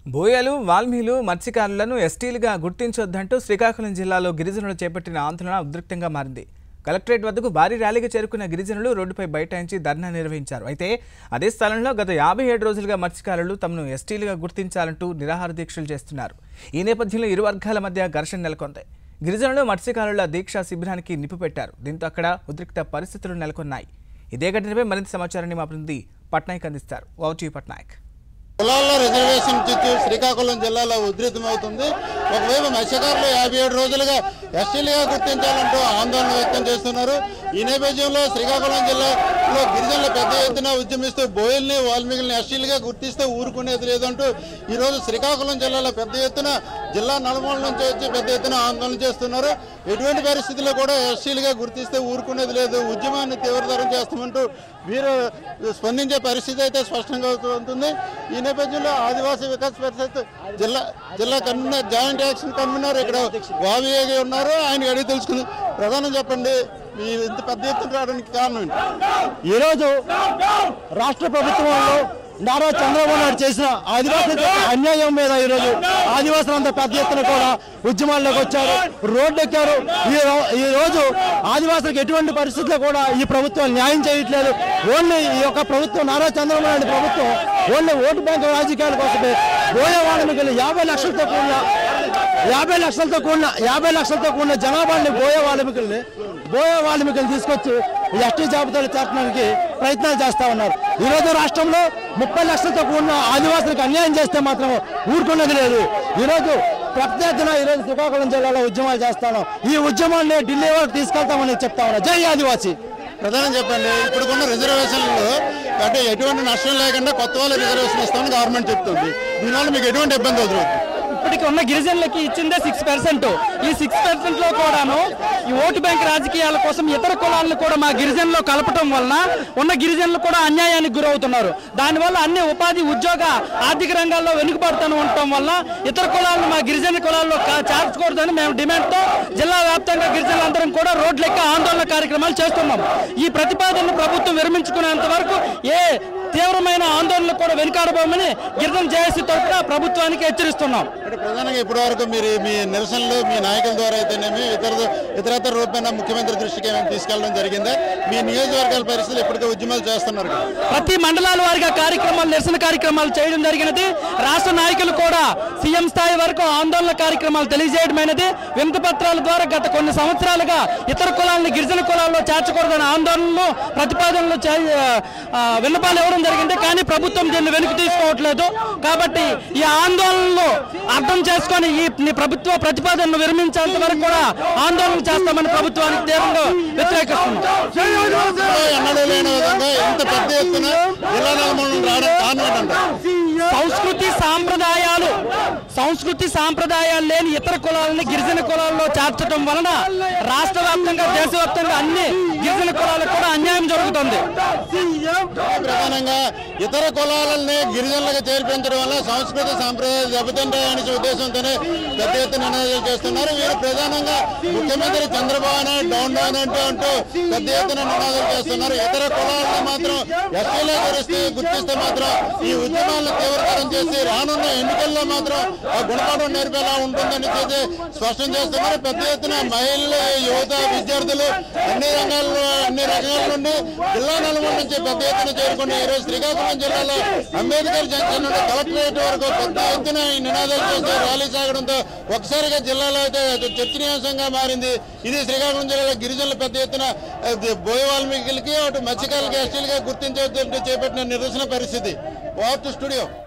బోయలు వాల్మీలు మత్స్యకారులను ఎస్టీలుగా గుర్తించొద్దంటూ శ్రీకాకుళం జిల్లాలో గిరిజనులు చేపట్టిన ఆందోళన ఉద్రిక్తంగా మారింది. కలెక్టరేట్ వద్దకు భారీ ర్యాలీగా చేరుకున్న గిరిజనులు రోడ్డుపై బైఠాయించి ధర్నా నిర్వహించారు. అయితే అదే స్థలంలో గత 57 రోజులుగా మత్స్యకారులు తమను ఎస్టీలుగా గుర్తించాలంటూ నిరాహార దీక్షలు చేస్తున్నారు. ఈ నేపథ్యంలో ఇరు వర్గాల మధ్య ఘర్షణ నెలకొంది. గిరిజనులు మత్స్యకారుల దీక్షా శిబిరానికి నిప్పు పెట్టారు. దీంతో అక్కడ ఉద్రిక్త పరిస్థితులు నెలకొన్నాయి. ఇదే ఘటనపై మరింత సమాచారాన్ని మా ప్రతినిధి పట్నాయక్ అందిస్తారు. ఓవర్ పట్నాయక్. కులాల్లో రిజర్వేషన్ చిత్తు శ్రీకాకుళం జిల్లాలో ఉధృతమవుతుంది. ఒకవైపు మత్స్యకారులు 57 రోజులుగా ఎస్టీలుగా గుర్తించాలంటూ ఆందోళన వ్యక్తం చేస్తున్నారు. ఈ నేపథ్యంలో శ్రీకాకుళం జిల్లాలో గిరిజనులు పెద్ద ఎత్తున ఉద్యమిస్తూ బోయల్ని వాల్మీకుల్ని ఎస్టీలుగా గుర్తిస్తే ఊరుకునేది లేదంటూ ఈరోజు శ్రీకాకుళం జిల్లాలో పెద్ద ఎత్తున జిల్లా నలుమూల నుంచి వచ్చి పెద్ద ఎత్తున ఆందోళన చేస్తున్నారు. ఎటువంటి పరిస్థితుల్లో కూడా ఎస్టీలుగా గుర్తిస్తే ఊరుకునేది లేదు, ఉద్యమాన్ని తీవ్రతరం చేస్తామంటూ వీరు స్పందించే పరిస్థితి అయితే స్పష్టంగా ఉంటుంది. ఈ నేపథ్యంలో ఆదివాసీ వికాస్ పరిషత్ జిల్లా కన్వీనర్, జాయింట్ యాక్షన్ కన్వీనర్ ఇక్కడ వావియేగి ఉన్నారు. ఆయన అడిగి తెలుసుకుంది. ప్రధానం చెప్పండి, మీ ఇంత పెద్ద ఎత్తున రావడానికి కారణం ఏంటి? ఈరోజు రాష్ట్ర ప్రభుత్వంలో నారా చంద్రబాబు నాయుడు చేసిన ఆదివాసుల అన్యాయం మీద ఈరోజు ఆదివాసులంతా పెద్ద ఎత్తున కూడా ఉద్యమాల్లోకి వచ్చారు, రోడ్డు ఎక్కారు. ఈ రోజు ఆదివాసులకు ఎటువంటి పరిస్థితుల్లో కూడా ఈ ప్రభుత్వం న్యాయం చేయట్లేదు. ఓన్లీ ఈ యొక్క ప్రభుత్వం, నారా చంద్రబాబు నాయుడు ప్రభుత్వం ఓన్లీ ఓటు బ్యాంకు రాజకీయాల కోసమే బోయే వాల్మీకులు 50 లక్షలతో కూడిన జనాభాని బోయే వాల్మీకులు తీసుకొచ్చి ఎస్టీ జాబితాలు చేర్చడానికి ప్రయత్నాలు చేస్తా ఉన్నారు. ఈరోజు రాష్ట్రంలో 30 లక్షలతో కూడిన ఆదివాసులకు అన్యాయం చేస్తే మాత్రం ఊరుకున్నది లేదు. ఈరోజు ప్రత్యేకన ఈరోజు శ్రీకాకుళం జిల్లాలో ఉద్యమాలు చేస్తాను. ఈ ఉద్యమాన్ని ఢిల్లీ వరకు తీసుకెళ్తామని చెప్తా ఉన్నా. జై ఆదివాసి. ప్రధానం చెప్పండి, ఇప్పుడున్న రిజర్వేషన్లు అంటే ఎటువంటి నష్టం లేకుండా కొత్త వాళ్ళు రిజర్వేషన్ ఇస్తామని గవర్నమెంట్ చెప్తుంది. దీనివల్ల మీకు ఎటువంటి ఇబ్బంది అవుతుంది? ఇప్పటికి ఉన్న గిరిజనులకి ఇచ్చిందే 6%. ఈ 6%లో కూడాను ఈ ఓటు బ్యాంక్ రాజకీయాల కోసం ఇతర కులాలను కూడా మా గిరిజనుల్లో కలపటం వలన ఉన్న గిరిజనులు కూడా అన్యాయానికి గురవుతున్నారు. దానివల్ల అన్ని ఉపాధి, ఉద్యోగ, ఆర్థిక రంగాల్లో వెనుకబడుతూ ఉండటం వల్ల ఇతర కులాలను మా గిరిజన కులాల్లో చేర్చకూడదని మేము డిమాండ్తో జిల్లా వ్యాప్తంగా గిరిజనులందరం కూడా రోడ్లెక్క ఆందోళన కార్యక్రమాలు చేస్తున్నాం. ఈ ప్రతిపాదనను ప్రభుత్వం విరమించుకునేంత వరకు ఏ తీవ్రమైన ఆందోళనలు కూడా వెనుకాడబోమని గిరిజన జేఏసీ తరఫున ప్రభుత్వానికి హెచ్చరిస్తున్నాం. అంటే ప్రధానంగా ఇప్పటి వరకు మీరు మీ నిరసనలు మీ నాయకుల ద్వారా అయితేనేమి ఇతరతర రూపేణ ముఖ్యమంత్రి దృష్టికి ఏమైనా తీసుకెళ్లడం జరిగిందా? మీ నియోజకవర్గాల పరిస్థితులు ఎప్పటికీ ఉద్యమాలు చేస్తున్నారు. ప్రతి మండలాల వారిగా కార్యక్రమాలు, నిరసన కార్యక్రమాలు చేయడం జరిగినది. రాష్ట్ర నాయకులు కూడా సీఎం స్థాయి వరకు ఆందోళన కార్యక్రమాలు తెలియజేయడమైనది. వినతి పత్రాల ద్వారా గత కొన్ని సంవత్సరాలుగా ఇతర కులాలను గిరిజన కులాల్లో చేర్చకూడదని ఆందోళనలు, ప్రతిపాదనలు, విన్నపాలు ఇవ్వడం జరిగింది. కానీ ప్రభుత్వం దీన్ని వెనక్కి తీసుకోవట్లేదు. కాబట్టి ఈ ఆందోళనలు అర్థం చేసుకొని ఈ ప్రభుత్వ ప్రతిపాదనను విరమించేంత వరకు కూడా ఆందోళన చేస్తామని ప్రభుత్వానికి తీవ్రంగా వ్యతిరేకిస్తుంది. సంస్కృతి సాంప్రదాయాలు లేని ఇతర కులాలని గిరిజన కులాల్లో చేర్చడం వలన రాష్ట్ర వ్యాప్తంగా, దేశవ్యాప్తంగా అన్ని గిరిజన కులాలకు కూడా అన్యాయం జరుగుతుంది. ప్రధానంగా ఇతర కులాలని గిరిజనులకు చేర్పించడం వల్ల సంస్కృతి సాంప్రదాయాలు దెబ్బతింటాయనే ఉద్దేశంతోనే పెద్ద ఎత్తున నినాదాలు చేస్తున్నారు. వీరు ప్రధానంగా ముఖ్యమంత్రి చంద్రబాబు నాయుడు డౌన్ అంటూ పెద్ద ఎత్తున నినాదాలు చేస్తున్నారు. ఇతర కులాలను మాత్రం ఎస్టీలో గుర్తిస్తే మాత్రం ఈ ఉద్యమాలను తీవ్రతరం చేసి రానున్న ఎన్నికల్లో మాత్రం ఆ గుణపాఠం నేర్పేలా ఉంటుందని చేసి స్పష్టం చేస్తున్నారు. పెద్ద ఎత్తున మహిళలు, యువత, విద్యార్థులు అన్ని రకాల నుండి జిల్లా నలుమూల నుంచి పెద్ద ఎత్తున చేరుకుని ఈరోజు శ్రీకాకుళం జిల్లాలో అంబేద్కర్ జంక్షన్ నుండి కలెక్టరేట్ వరకు పెద్ద ఎత్తున ఈ నినాదాలు చేస్తూ ర్యాలీ సాగడంతో ఒకసారిగా జిల్లాలో అయితే చర్చనీయాంశంగా మారింది. ఇది శ్రీకాకుళం జిల్లాలో గిరిజనులు పెద్ద ఎత్తున బోయ వాల్మీకులకి, అటు మత్స్యకారులకి ఎస్టీలుగా గుర్తించే చేపట్టిన నిరసన పరిస్థితి. వార్త స్టూడియో.